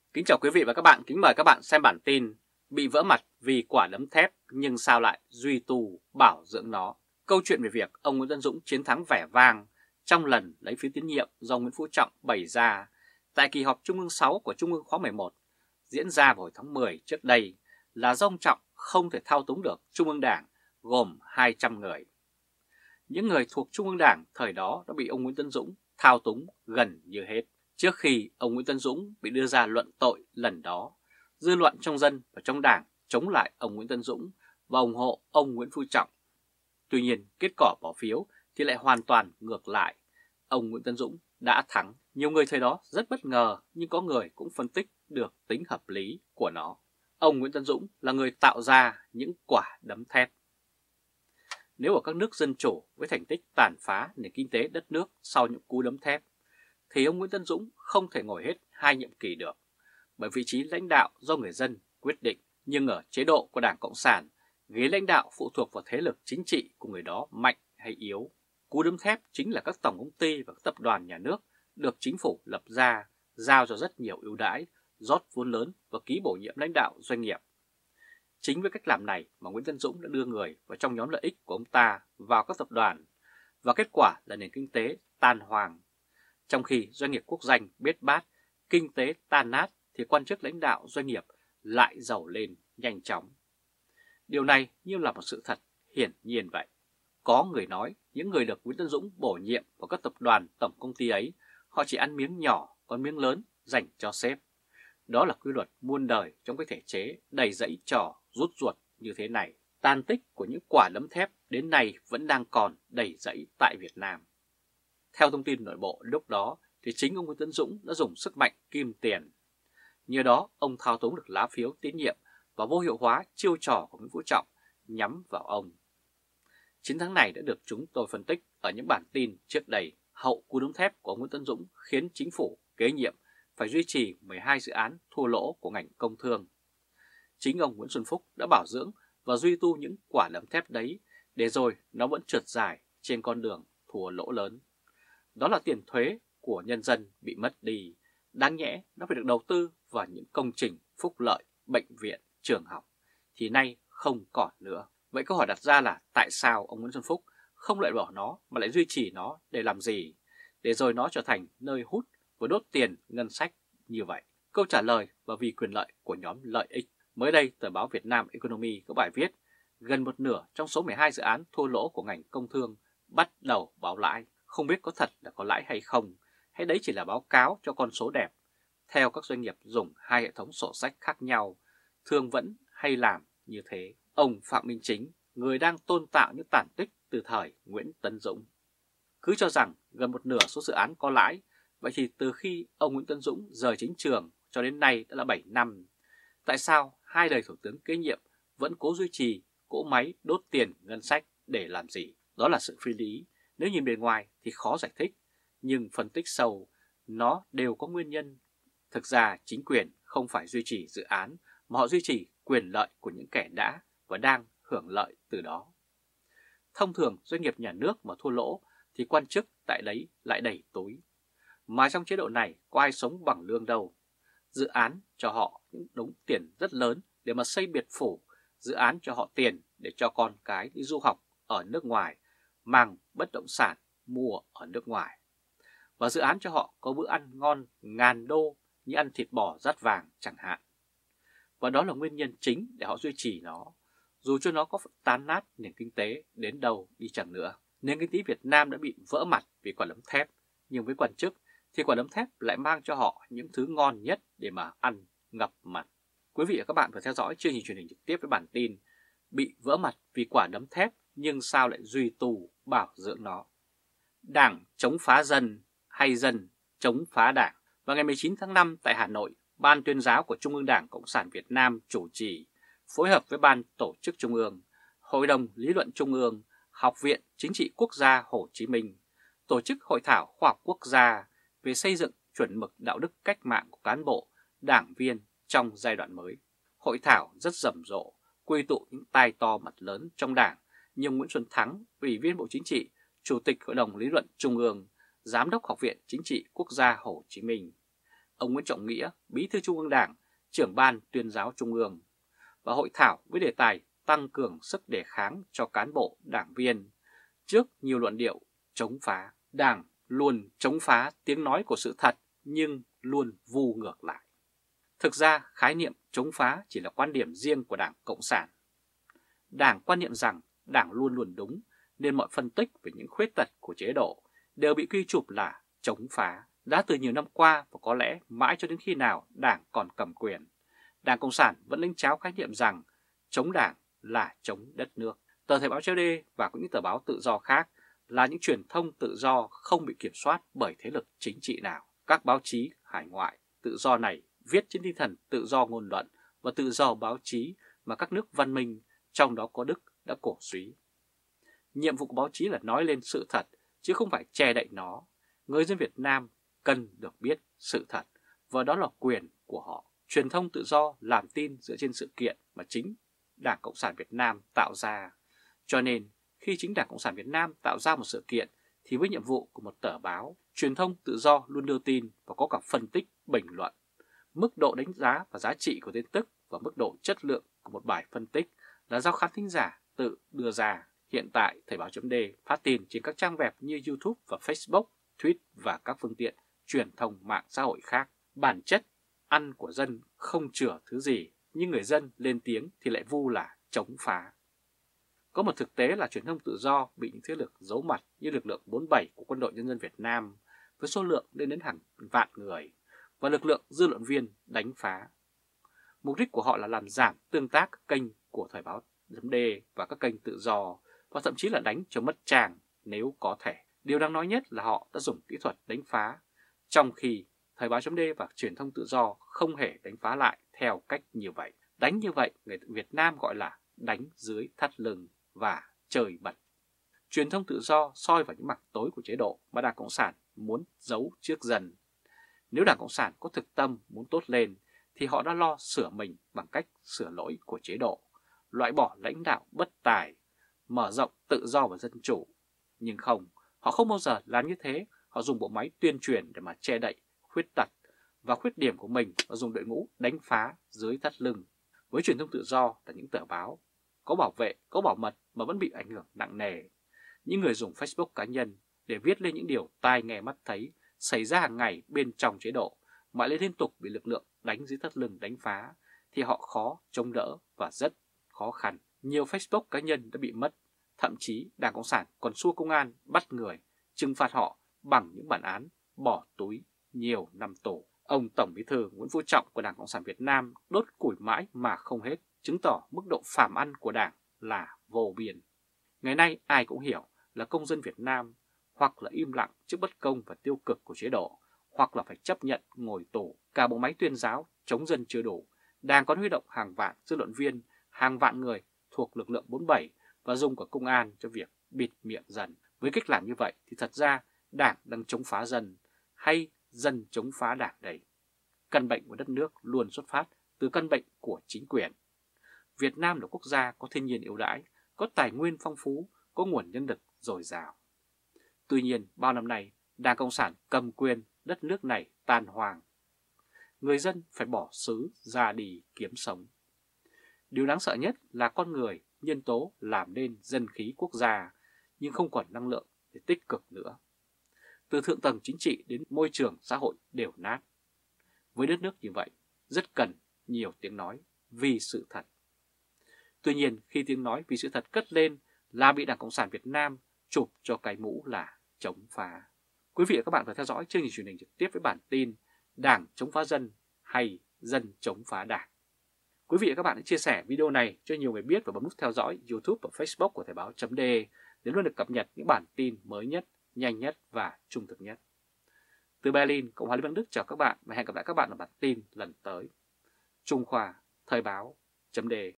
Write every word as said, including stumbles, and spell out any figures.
Kính chào quý vị và các bạn, kính mời các bạn xem bản tin bị vỡ mặt vì quả đấm thép nhưng sao lại duy tu bảo dưỡng nó. Câu chuyện về việc ông Nguyễn Tấn Dũng chiến thắng vẻ vang trong lần lấy phiếu tín nhiệm do Nguyễn Phú Trọng bày ra tại kỳ họp Trung ương sáu của Trung ương khóa mười một diễn ra vào hồi tháng mười trước đây là do ông Trọng không thể thao túng được Trung ương Đảng gồm hai trăm người. Những người thuộc Trung ương Đảng thời đó đã bị ông Nguyễn Tấn Dũng thao túng gần như hết. Trước khi ông Nguyễn Tấn Dũng bị đưa ra luận tội lần đó, dư luận trong dân và trong Đảng chống lại ông Nguyễn Tấn Dũng và ủng hộ ông Nguyễn Phú Trọng. Tuy nhiên, kết quả bỏ phiếu thì lại hoàn toàn ngược lại. Ông Nguyễn Tấn Dũng đã thắng. Nhiều người thời đó rất bất ngờ, nhưng có người cũng phân tích được tính hợp lý của nó. Ông Nguyễn Tấn Dũng là người tạo ra những quả đấm thép. Nếu ở các nước dân chủ với thành tích tàn phá nền kinh tế đất nước sau những cú đấm thép, thì ông Nguyễn Tấn Dũng không thể ngồi hết hai nhiệm kỳ được, bởi vị trí lãnh đạo do người dân quyết định. Nhưng ở chế độ của Đảng Cộng sản, ghế lãnh đạo phụ thuộc vào thế lực chính trị của người đó mạnh hay yếu. Cú đấm thép chính là các tổng công ty và các tập đoàn nhà nước được chính phủ lập ra, giao cho rất nhiều ưu đãi, rót vốn lớn và ký bổ nhiệm lãnh đạo doanh nghiệp. Chính với cách làm này mà Nguyễn Tấn Dũng đã đưa người vào trong nhóm lợi ích của ông ta vào các tập đoàn, và kết quả là nền kinh tế tan hoang. Trong khi doanh nghiệp quốc doanh bết bát, kinh tế tan nát, thì quan chức lãnh đạo doanh nghiệp lại giàu lên nhanh chóng. Điều này như là một sự thật hiển nhiên vậy. Có người nói những người được Nguyễn Tấn Dũng bổ nhiệm vào các tập đoàn tổng công ty ấy, họ chỉ ăn miếng nhỏ còn miếng lớn dành cho sếp. Đó là quy luật muôn đời trong cái thể chế đầy dẫy trò rút ruột như thế này. Tàn tích của những quả đấm thép đến nay vẫn đang còn đầy dẫy tại Việt Nam. Theo thông tin nội bộ lúc đó thì chính ông Nguyễn Tấn Dũng đã dùng sức mạnh kim tiền. Nhờ đó ông thao túng được lá phiếu tín nhiệm và vô hiệu hóa chiêu trò của Nguyễn Phú Trọng nhắm vào ông. Chiến thắng này đã được chúng tôi phân tích ở những bản tin trước đây. Hậu cú đấm thép của ông Nguyễn Tấn Dũng khiến chính phủ kế nhiệm phải duy trì mười hai dự án thua lỗ của ngành công thương. Chính ông Nguyễn Xuân Phúc đã bảo dưỡng và duy tu những quả đấm thép đấy, để rồi nó vẫn trượt dài trên con đường thua lỗ lớn. Đó là tiền thuế của nhân dân bị mất đi. Đáng nhẽ nó phải được đầu tư vào những công trình phúc lợi, bệnh viện, trường học, thì nay không còn nữa. Vậy câu hỏi đặt ra là tại sao ông Nguyễn Xuân Phúc không loại bỏ nó mà lại duy trì nó để làm gì? Để rồi nó trở thành nơi hút và đốt tiền ngân sách như vậy. Câu trả lời và vì quyền lợi của nhóm lợi ích. Mới đây, tờ báo Việt Nam Economy có bài viết gần một nửa trong số mười hai dự án thua lỗ của ngành công thương bắt đầu báo lãi. Không biết có thật là có lãi hay không, hay đấy chỉ là báo cáo cho con số đẹp. Theo các doanh nghiệp dùng hai hệ thống sổ sách khác nhau, thường vẫn hay làm như thế. Ông Phạm Minh Chính, người đang tôn tạo những tàn tích từ thời Nguyễn Tấn Dũng, cứ cho rằng gần một nửa số dự án có lãi. Vậy thì từ khi ông Nguyễn Tấn Dũng rời chính trường cho đến nay đã là bảy năm, tại sao hai đời thủ tướng kế nhiệm vẫn cố duy trì cỗ máy đốt tiền ngân sách để làm gì? Đó là sự phi lý. Nếu nhìn bề ngoài thì khó giải thích, nhưng phân tích sâu, nó đều có nguyên nhân. Thực ra chính quyền không phải duy trì dự án, mà họ duy trì quyền lợi của những kẻ đã và đang hưởng lợi từ đó. Thông thường doanh nghiệp nhà nước mà thua lỗ thì quan chức tại đấy lại đầy túi. Mà trong chế độ này có ai sống bằng lương đâu. Dự án cho họ những đống tiền rất lớn để mà xây biệt phủ, dự án cho họ tiền để cho con cái đi du học ở nước ngoài, mang bất động sản mua ở nước ngoài. Và dự án cho họ có bữa ăn ngon ngàn đô như ăn thịt bò rát vàng chẳng hạn. Và đó là nguyên nhân chính để họ duy trì nó, dù cho nó có tán nát nền kinh tế đến đâu đi chẳng nữa. Nền kinh tế Việt Nam đã bị vỡ mặt vì quả đấm thép, nhưng với quan chức thì quả đấm thép lại mang cho họ những thứ ngon nhất để mà ăn ngập mặt. Quý vị và các bạn vừa theo dõi chương trình truyền hình trực tiếp với bản tin bị vỡ mặt vì quả đấm thép nhưng sao lại duy tu bảo dưỡng nó. Đảng chống phá dân hay dân chống phá đảng? Vào ngày mười chín tháng năm tại Hà Nội, Ban tuyên giáo của Trung ương Đảng Cộng sản Việt Nam chủ trì, phối hợp với Ban tổ chức Trung ương, Hội đồng Lý luận Trung ương, Học viện Chính trị Quốc gia Hồ Chí Minh, tổ chức Hội thảo khoa học quốc gia về xây dựng chuẩn mực đạo đức cách mạng của cán bộ, đảng viên trong giai đoạn mới. Hội thảo rất rầm rộ, quy tụ những tai to mặt lớn trong đảng như Nguyễn Xuân Thắng, Ủy viên Bộ Chính trị, Chủ tịch Hội đồng Lý luận Trung ương, Giám đốc Học viện Chính trị Quốc gia Hồ Chí Minh, ông Nguyễn Trọng Nghĩa, Bí thư Trung ương Đảng, trưởng ban Tuyên giáo Trung ương, và hội thảo với đề tài tăng cường sức đề kháng cho cán bộ, đảng viên trước nhiều luận điệu chống phá. Đảng luôn chống phá tiếng nói của sự thật nhưng luôn vu ngược lại. Thực ra, khái niệm chống phá chỉ là quan điểm riêng của Đảng Cộng sản. Đảng quan niệm rằng Đảng luôn luôn đúng, nên mọi phân tích về những khuyết tật của chế độ đều bị quy chụp là chống phá. Đã từ nhiều năm qua và có lẽ mãi cho đến khi nào Đảng còn cầm quyền, Đảng Cộng sản vẫn lênh cháo khái niệm rằng chống Đảng là chống đất nước. Tờ Thời báo chấm D và cũng những tờ báo tự do khác là những truyền thông tự do không bị kiểm soát bởi thế lực chính trị nào. Các báo chí hải ngoại tự do này viết trên tinh thần tự do ngôn luận và tự do báo chí mà các nước văn minh, trong đó có Đức, đã cổ suý. Nhiệm vụ của báo chí là nói lên sự thật, chứ không phải che đậy nó. Người dân Việt Nam cần được biết sự thật, và đó là quyền của họ. Truyền thông tự do làm tin dựa trên sự kiện mà chính Đảng Cộng sản Việt Nam tạo ra. Cho nên, khi chính Đảng Cộng sản Việt Nam tạo ra một sự kiện, thì với nhiệm vụ của một tờ báo, truyền thông tự do luôn đưa tin và có cả phân tích, bình luận. Mức độ đánh giá và giá trị của tin tức và mức độ chất lượng của một bài phân tích là do khán thính giả tự đưa ra. Hiện tại, Thời báo chấm D phát tin trên các trang web như YouTube và Facebook, Tweet và các phương tiện truyền thông mạng xã hội khác. Bản chất ăn của dân không chừa thứ gì, nhưng người dân lên tiếng thì lại vu là chống phá. Có một thực tế là truyền thông tự do bị những thế lực giấu mặt như lực lượng bốn mươi bảy của Quân đội Nhân dân Việt Nam với số lượng lên đến hàng vạn người và lực lượng dư luận viên đánh phá. Mục đích của họ là làm giảm tương tác các kênh của Thời báo chấm D và các kênh tự do, và thậm chí là đánh cho mất trang nếu có thể. Điều đáng nói nhất là họ đã dùng kỹ thuật đánh phá, trong khi Thời báo chấm D và truyền thông tự do không hề đánh phá lại theo cách như vậy. Đánh như vậy, người Việt Nam gọi là đánh dưới thắt lưng và chơi bẩn. Truyền thông tự do soi vào những mặt tối của chế độ mà Đảng Cộng sản muốn giấu trước dân. Nếu Đảng Cộng sản có thực tâm muốn tốt lên, thì họ đã lo sửa mình bằng cách sửa lỗi của chế độ, loại bỏ lãnh đạo bất tài, mở rộng tự do và dân chủ. Nhưng không, họ không bao giờ làm như thế. Họ dùng bộ máy tuyên truyền để mà che đậy khuyết tật và khuyết điểm của mình và dùng đội ngũ đánh phá dưới thắt lưng. Với truyền thông tự do là những tờ báo có bảo vệ, có bảo mật mà vẫn bị ảnh hưởng nặng nề. Những người dùng Facebook cá nhân để viết lên những điều tai nghe mắt thấy xảy ra hàng ngày bên trong chế độ mà lại liên tục bị lực lượng đánh dưới thắt lưng đánh phá, thì họ khó chống đỡ và rất khó khăn. Nhiều Facebook cá nhân đã bị mất, thậm chí Đảng Cộng sản còn xua công an bắt người, trừng phạt họ bằng những bản án bỏ túi nhiều năm tù. Ông Tổng Bí thư Nguyễn Phú Trọng của Đảng Cộng sản Việt Nam đốt củi mãi mà không hết, chứng tỏ mức độ phàm ăn của Đảng là vô biên. Ngày nay ai cũng hiểu là công dân Việt Nam hoặc là im lặng trước bất công và tiêu cực của chế độ, hoặc là phải chấp nhận ngồi tù. Cả bộ máy tuyên giáo chống dân chưa đủ, Đảng còn huy động hàng vạn dư luận viên, hàng vạn người thuộc lực lượng bốn mươi bảy và dùng cả công an cho việc bịt miệng dân. Với cách làm như vậy thì thật ra Đảng đang chống phá dân hay dân chống phá Đảng đây? Căn bệnh của đất nước luôn xuất phát từ căn bệnh của chính quyền. Việt Nam là quốc gia có thiên nhiên ưu đãi, có tài nguyên phong phú, có nguồn nhân lực dồi dào. Tuy nhiên, bao năm nay, Đảng Cộng sản cầm quyền, đất nước này tan hoang. Người dân phải bỏ xứ ra đi kiếm sống. Điều đáng sợ nhất là con người, nhân tố làm nên dân khí quốc gia, nhưng không còn năng lượng để tích cực nữa. Từ thượng tầng chính trị đến môi trường xã hội đều nát. Với đất nước như vậy, rất cần nhiều tiếng nói vì sự thật. Tuy nhiên, khi tiếng nói vì sự thật cất lên là bị Đảng Cộng sản Việt Nam chụp cho cái mũ là chống phá. Quý vị và các bạn vừa theo dõi chương trình truyền hình trực tiếp với bản tin Đảng chống phá dân hay dân chống phá Đảng. Quý vị và các bạn hãy chia sẻ video này cho nhiều người biết và bấm nút theo dõi YouTube và Facebook của Thời báo chấm D để luôn được cập nhật những bản tin mới nhất, nhanh nhất và trung thực nhất. Từ Berlin, Cộng hòa Liên bang Đức chào các bạn và hẹn gặp lại các bạn ở bản tin lần tới. Trung Khoa, Thời báo chấm D.